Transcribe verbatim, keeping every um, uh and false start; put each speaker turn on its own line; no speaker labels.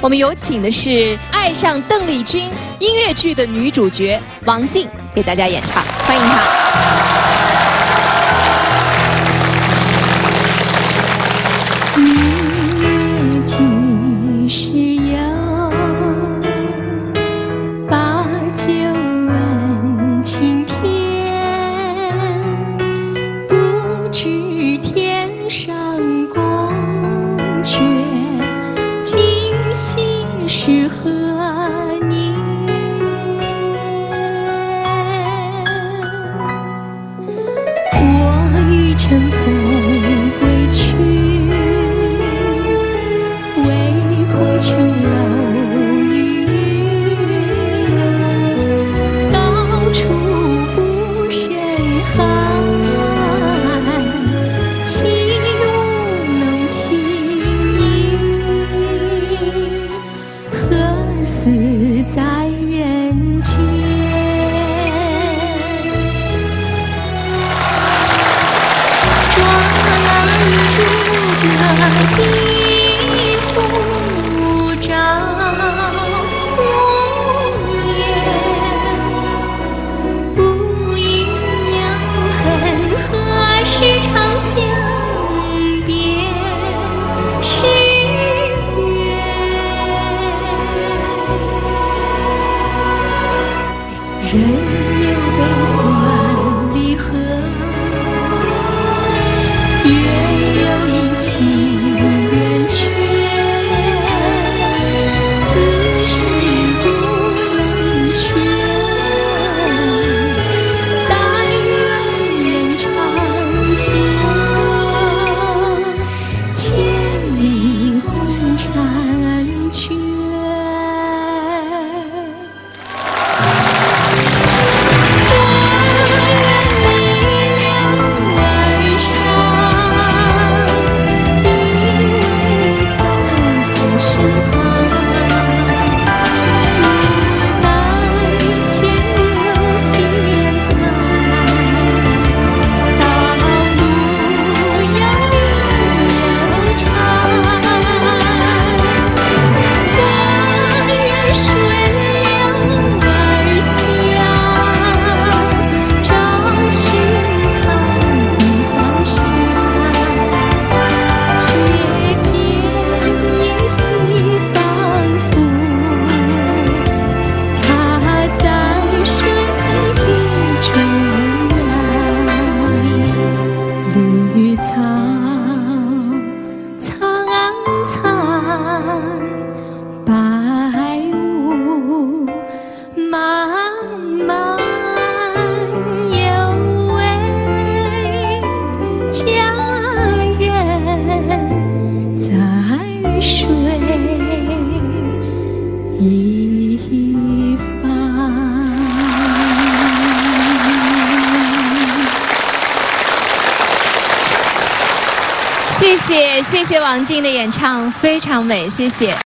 我们有请的是《爱上邓丽君》音乐剧的女主角王静给大家演唱，欢迎她。
是何年？我欲乘风归去，唯恐琼楼玉宇，高处不胜寒。起舞弄清影。 死在人间，光烛的一壶照红颜，不应有恨，何时长相别？是。 人有悲欢离合，月有阴晴圆缺，此事不能全。但愿人长久，千里共婵娟。 绿草苍苍，白雾漫漫，有位佳人在水一方。
谢谢谢谢王静的演唱，非常美，谢谢。